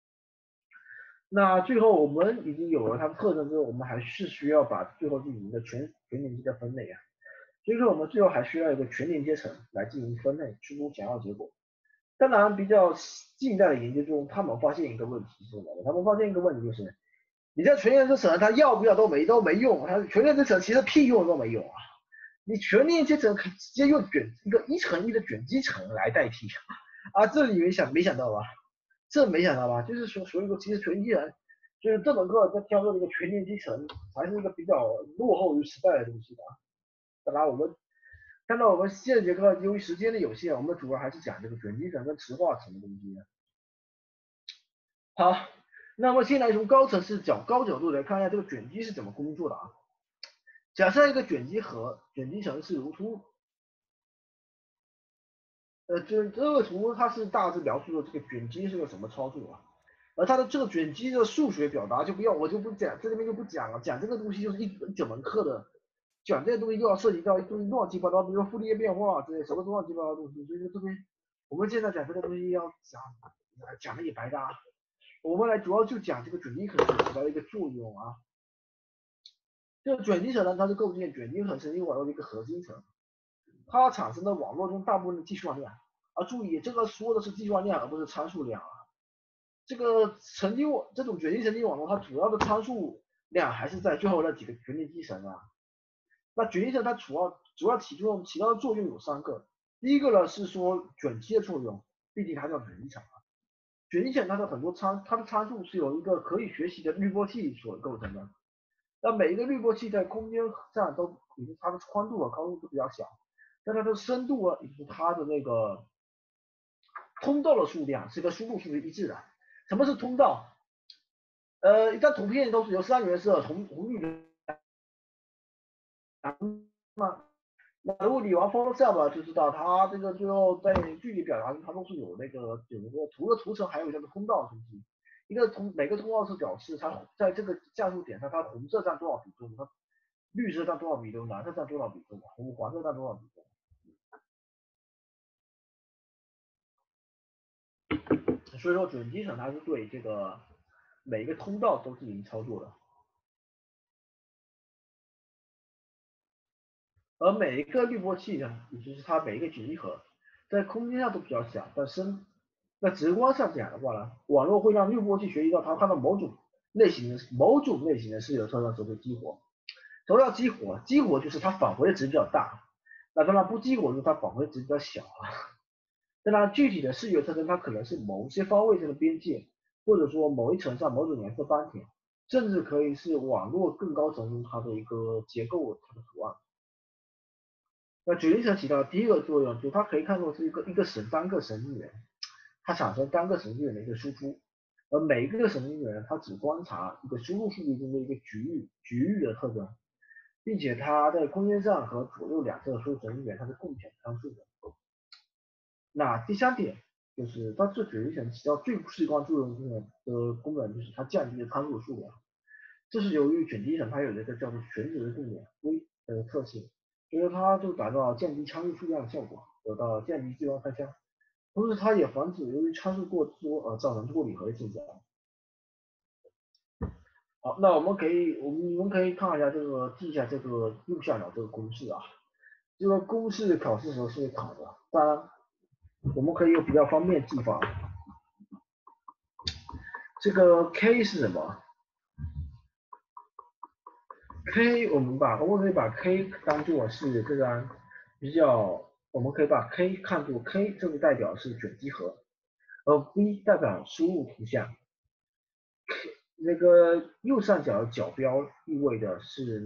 那最后我们已经有了它的特征之后，我们还是需要把最后进行一个全连接的分类啊。所以说我们最后还需要一个全连接层来进行分类，输出想要结果。当然，比较近代的研究中，他们发现一个问题是什么？他们发现一个问题就是，你在全连接层它要不要都没用，它全连接层其实屁用都没有啊。你全连接层可以直接用一个一乘一的卷积层来代替啊，这你没想到吧？这没想到吧？就是说，所以说其实全机人就是这门课在教授这个全连接层，还是一个比较落后于时代的东西的。当然，我们看到我们现节课由于时间的有限，我们主要还是讲这个卷积层跟磁化层的东西。好，那么先来从高层次高角度来看一下这个卷积是怎么工作的啊。假设一个卷积层是如图，这个图它是大致描述了这个卷积是个什么操作啊。而它的这个卷积的数学表达就不要，我就不讲，这里面就不讲了。讲这个东西就是一整门课的，讲这些东西又要涉及到一堆乱七八糟，比如说傅立叶变化这些什么乱七八糟的东西。所以说这边我们现在讲这个东西要讲的也白搭。我们来主要就讲这个卷积可能起到一个作用啊。这个卷积层呢，它是构建卷积和神经网络的一个核心层，它产生的网络中大部分的计算量。啊，注意这个说的是计算量，而不是参数量啊。这个这种卷积神经网络，它主要的参数量还是在最后那几个卷积机层啊。那卷积层它主要起到的作用有3个。第一个呢是说卷积的作用，毕竟它叫卷积层啊。卷积层它的很多它的参数是由一个可以学习的滤波器所构成的。那每一个滤波器在空间上都，也就是它的宽度和高度都比较小，但它的深度啊，也就是它的那个通道的数量是跟输入数是一致的。什么是通道？一张图片都是由3原色红绿嘛。那如果你玩 Photoshop 就知道，它这个最后在具体表达它都是有那个图的图层，还有这个通道信息。每个通道是表示它在这个像素点上，它红色占多少比重，它绿色占多少比重，蓝色占多少比重，黄色占多少比重。所以说卷积层它是对这个每个通道都进行操作的。而每一个滤波器呢，也就是它每一个卷积核，在空间上都比较小，那直观上讲的话呢，网络会让滤波器学习到它看到某种类型的视觉特征时会激活。什么叫激活？激活就是它返回的值比较大，那当然不激活就是它返回的值比较小啊。当然具体的视觉特征它可能是某些方位上的边界，或者说某一层上某种颜色斑点，甚至可以是网络更高层中它的一个结构它的图案。那卷积层起到第一个作用，就是它可以看作是单个神经元，它产生单个神经元的一个输出，而每一个神经元它只观察一个输入数据中的一个局域的特征，并且它在空间上和左右两侧的所有神经元它是共享参数的。那第3点就是它这卷积层起到最直观作用的功能就是它降低了参数的数量，这是由于卷积层它有一个叫做全值共点微的特性。所以说它就达到降低参数数量的效果，得到降低计算开销，同时它也防止由于参数过多而造成过拟合的现象。好，那你们可以看一下记一下这个右下角这个公式啊，这个公式考试时候是会考的，当然我们可以用比较方便记法。这个 K 是什么 ？K 我们可以把 K 当做是这个我们可以把 K 看作 K 这个代表是卷积核，而 V 代表输入图像。那个右上角的角标意味的是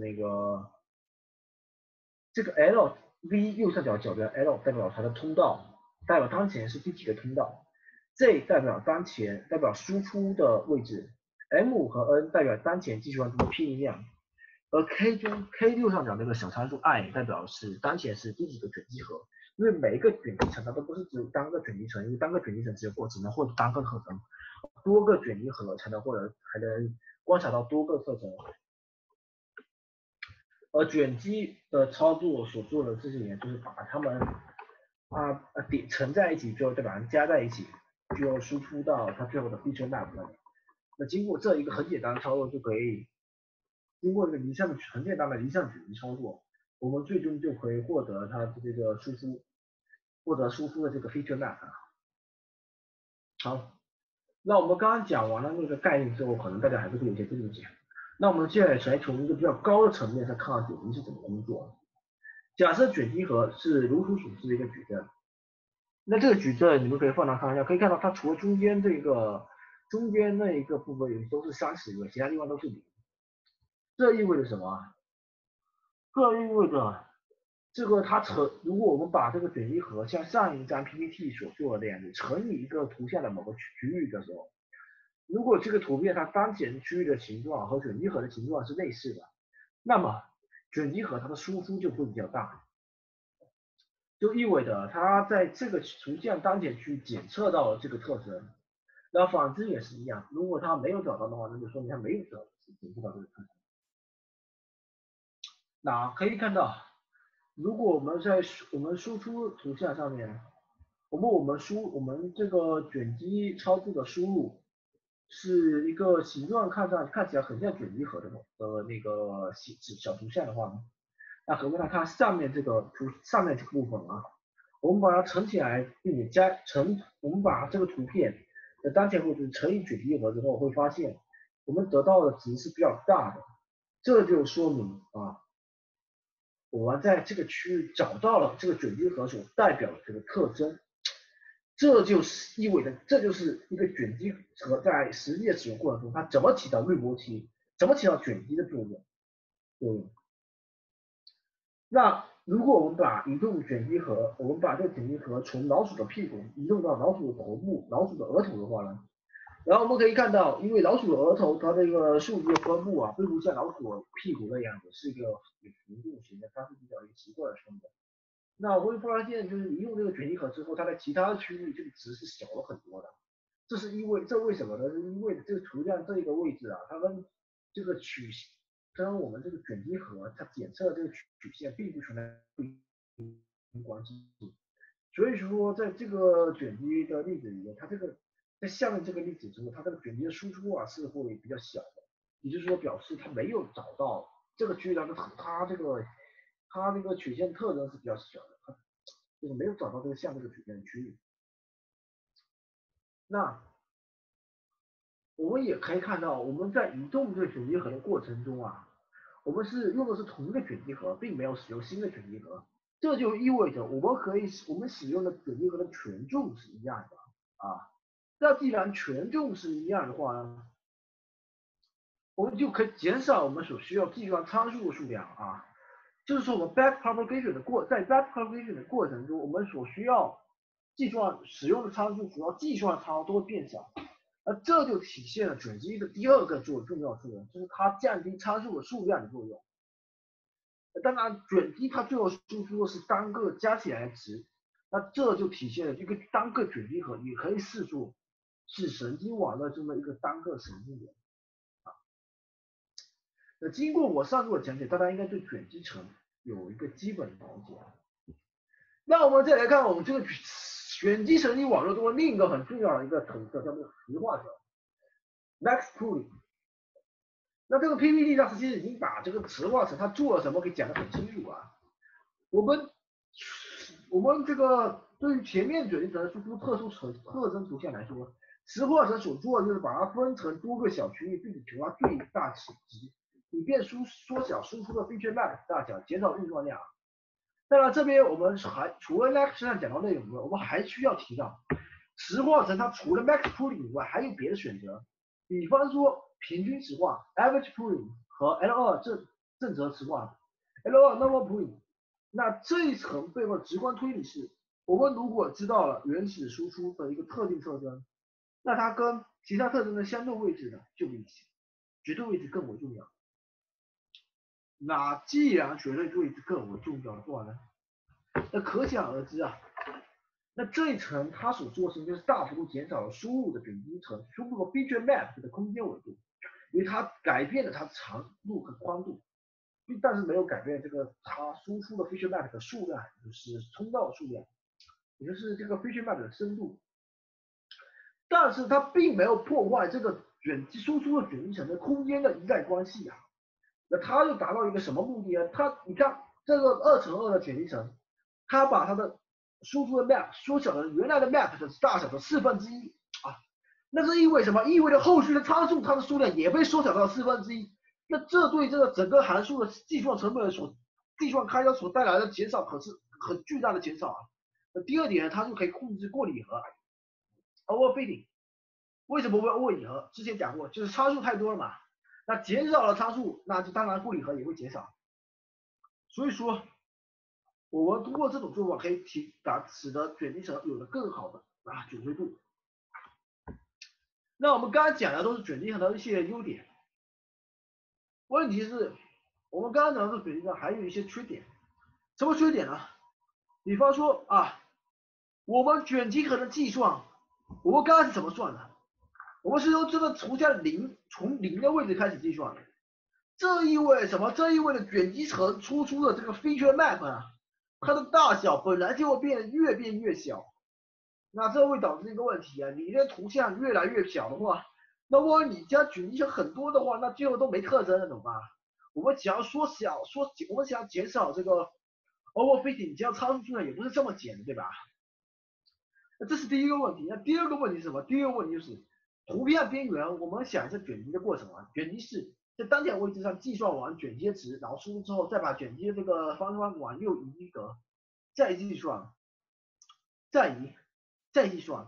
这个 V 右上角角标 L 代表它的通道，代表当前是第几个通道。J 代表输出的位置。M 和 N 代表当前计算中的批音量。而 K 右上角那个小参数 I 代表是当前是第几个卷积核。因为每一个卷积层它都不是只有单个卷积层，因为单个卷积层只能获得单个特征，多个卷积核才能观察到多个特征。 卷积的操作所做的这些年，就是把它们乘在一起之后，再把它们加在一起，就要输出到它最后的 feature map 那里。那经过这一个很简单的操作，就可以经过这个很简单的离散卷积操作，我们最终就可以获得它的这个输出，获得输出的这个 feature map。好，那我们刚刚讲完了那个概念之后，可能大家还是会有一些误解。那我们现在才从一个比较高的层面上看到卷积是怎么工作的。假设卷积核是如图所示的一个矩阵，那这个矩阵你们可以放大看一下，可以看到它除了中间那一个部分都是30以外，其他地方都是0。这意味着什么？这意味着这个如果我们把这个卷积核像上一张 PPT 所做的那样子乘以一个图像的某个区域的时候，如果这个图片它当前区域的形状和卷积核的形状是类似的，那么卷积核它的输出就会比较大，就意味着它在这个图像当前区域检测到了这个特征。那反之也是一样，如果它没有找到的话，那就说明它没有检测到这个特征。那可以看到，如果我们在我们输出图像上面，我们这个卷积操作的输入是一个形状看起来很像卷积核的那个小图像的话呢，那可不可以看上面这个部分啊？我们把它乘起来，并且我们把这个图片的当前位置乘以卷积核之后，会发现我们得到的值是比较大的，这就说明我们在这个区域找到了这个卷积核所代表的这个特征，这就是意味着这就是一个卷积核在实际的使用过程中，它怎么起到滤波器，怎么起到卷积的作用。那如果我们把移动卷积核，我们把这个卷积核从老鼠的屁股移动到老鼠的头部、老鼠的额头的话呢，然后我们可以看到，因为老鼠的额头它这个数据的分布并不像老鼠屁股那样子是一个弧度型的，它是比较一个奇怪的分布。那我会发现，就是你用这个卷积核之后，它在其他区域这个值是小了很多的。这为什么呢？是因为这个图像这个位置它跟这个跟我们这个卷积核它检测的这个曲线并不存在关系。所以说，在这个卷积的例子里面，它这个在下面这个例子中，它这个卷积的输出是会比较小的，也就是说表示它没有找到这个区域它这个曲线特征是比较小的，它就是没有找到这个像这个曲线的区域。那我们也可以看到，我们在移动这个卷积核的过程中我们用的是同一个卷积核，并没有使用新的卷积核，这就意味着我们使用的卷积核的权重是一样的那既然权重是一样的话呢，我们就可以减少我们所需要计算参数的数量就是说我们 back propagation 在 back propagation 的过程中，我们所需要使用的参数，主要计算参数都会变小。这就体现了卷积的第二个重要作用，就是它降低参数的数量的作用。当然，卷积它最后输出的是单个加起来的值，那这就体现了一个单个卷积核也可以视作是神经网络中的一个单个神经元那经过我上述的讲解，大家应该对卷积层有一个基本的了解那我们再来看我们这个卷积神经网络中的另一个很重要的一个层叫做磁化层 （Max Pooling）。那这个 PPT 上其实已经把这个磁化层它做了什么给讲得很清楚我们这个对于前面卷积层输出特征图像来说，磁化层所做的就是把它分成多个小区域，并且求它最大值，以便缩小输出的 feature map 大小，减少运算量。当然，这边我们除了 lecture 上讲到内容外，我们还需要提到，磁化层它除了 max pooling 以外，还有别的选择，比方说平均磁化 average pooling 和 L2 正则磁化 L2 normal pooling。那这一层背后直观推理是，我们如果知道了原始输出的一个特定特征，那它跟其他特征的相对位置呢，就比绝对位置更为重要。那既然绝对位置更为重要的话呢，那可想而知那这一层它所做的事情就是大幅度减少了输入的卷积层输入的 feature map 的空间维度，因为它改变了它的长度和宽度。 但是没有改变这个它输出的 feature map 的数量，就是通道数量，也就是这个 feature map 的深度。但是它并没有破坏这个卷积输出的卷积层的空间的一概关系啊。那它就达到一个什么目的呢？你看这个2×2的卷积层，它把它的输出的 map 缩小了原来的 map 的大小的1/4啊。那这意味着什么？意味着后续的参数它的数量也被缩小到1/4。那这对这个整个函数的计算成本计算开销所带来的减少可是很巨大的减少啊。那第二点，它就可以控制过拟合 overfitting。为什么会过拟合？之前讲过，就是参数太多了嘛。那减少了参数，那就当然过拟合也会减少。所以说，我们通过这种做法可以使得卷积层有了更好的准确度。那我们刚才讲的都是卷积层的一些优点，问题是，我们刚刚讲的卷积层还有一些缺点。什么缺点呢？比方说我们卷积层的计算，我们刚刚是怎么算的？我们是由这个从零的位置开始计算的。这意味着什么？这意味着卷积层输出的这个 feature map 啊，它的大小本来就会越变越小。那这会导致一个问题啊，你的图像越来越小的话，那么你家卷积层很多的话，那最后都没特征了，懂吧？我们想要我们想要减少这个 overfitting， 这样参数数量也不是这么减的，对吧？那这是第一个问题。那第二个问题是什么？第二个问题就是图片边缘，我们想一下卷积的过程啊，卷积是在当前位置上计算完卷积值，然后输入之后，再把卷积的这个方程往右移一格，再计算，再计算。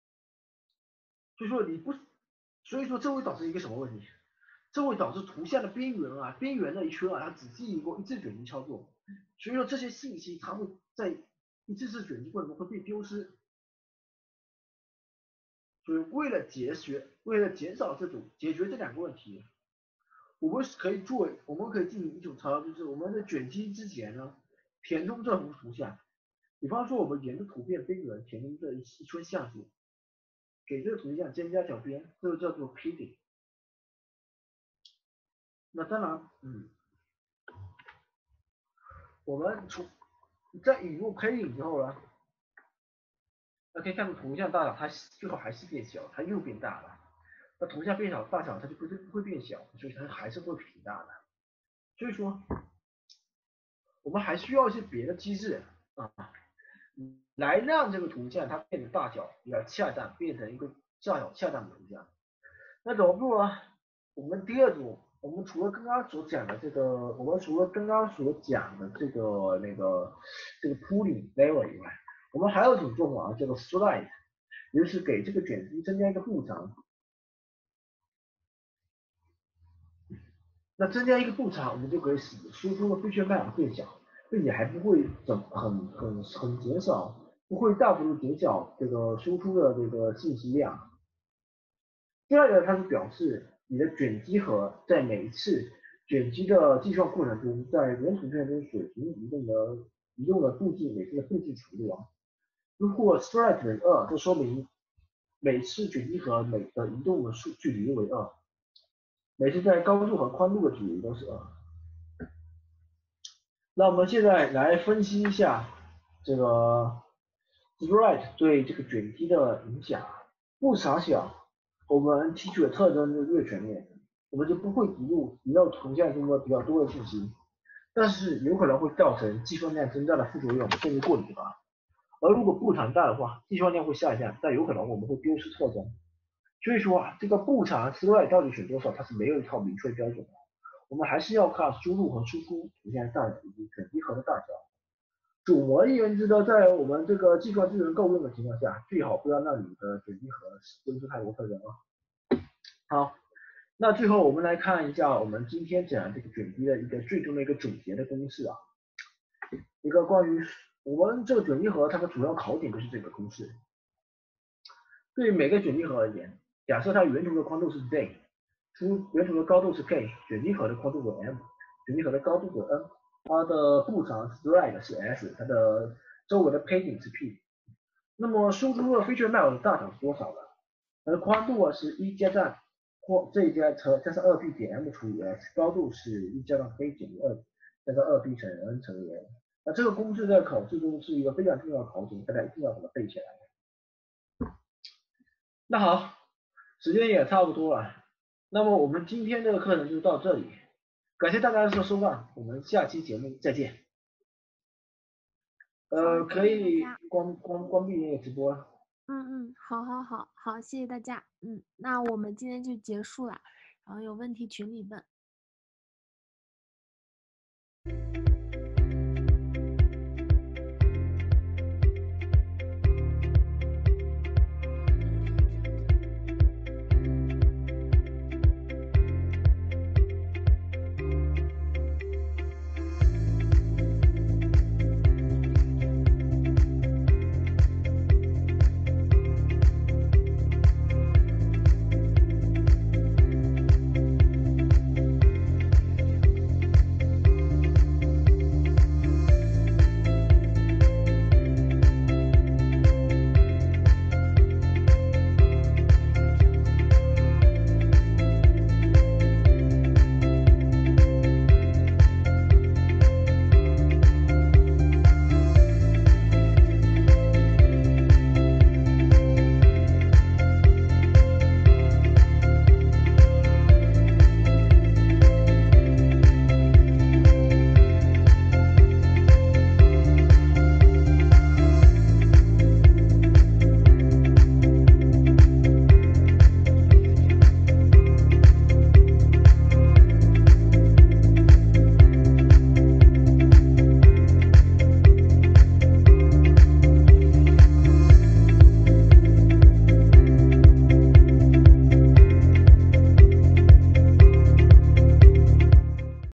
所以说这会导致一个什么问题？这会导致图像的边缘那一圈它只记忆过一次卷积操作，所以说这些信息它会在一次次卷积过程中会被丢失。所以为了减少解决这两个问题，我们可以进行一种操作，就是我们在卷积之前呢，填充这幅图像。比方说我们沿着图片边缘填充这一圈像素，给这个图像增加条边，这个叫做 padding。那当然，我们在引入 padding 之后呢，那可以看到图像大小它最后还是变小，它又变大了。那图像变小大小它就不会变小，所以它还是会挺大的。所以说，我们还需要一些别的机制来让这个图像它变得大小比较恰当，变成一个大小恰当的图像。那怎么做呢？我们第二种，我们除了刚刚所讲的这个pooling level 以外，我们还有一种做法叫做 slide， 也就是给这个卷积增加一个步长。那增加一个步长，我们就可以使输出的 feature map 变小，并且还不会很减少，不会大幅度减小这个输出的这个信息量。第二个，它是表示你的卷积核在每一次卷积的计算过程中，在原图片中水平移动的每次的步进程度啊。如果 stride 为2，这说明每次卷积核的移动的距离为2。每次在高度和宽度的距离都是2。那我们现在来分析一下这个 stride 对这个卷积的影响。步长小，我们提取的特征就越全面，我们就不会移到图像中的比较多的信息，但是有可能会造成计算量增加的副作用，甚至过拟合。而如果步长大的话，计算量会下降，但有可能我们会丢失特征。所以说这个步长之外到底选多少，它是没有一套明确标准的。我们还是要看输入和输出图像大小以及卷积核的大小。总而言之呢，在我们这个计算智能够用的情况下，最好不要让你的卷积核丢失太多特征啊。好，那最后我们来看一下我们今天讲这个卷积的一个最终的一个总结的公式啊。一个关于我们这个卷积核它的主要考点就是这个公式。对于每个卷积核而言，假设它原图的宽度是 z， 原图的高度是 k， 卷积核的宽度为 m， 卷积核的高度为 n， 它的步长 stride 是 s， 它的周围的 padding 是 p。那么输出的 feature map 的大小是多少呢？它的宽度是1加上或这一加上2b 减 m 除以 s， 高度是1加上 k 减以2加上2b乘 n 乘以 n。那这个公式在考试中是一个非常重要的考点，大家一定要把它背起来。那好，时间也差不多了，那么我们今天这个课程就到这里，感谢大家的收看，我们下期节目再见。可以关闭那个直播了。 好，谢谢大家。那我们今天就结束了，然后有问题群里问。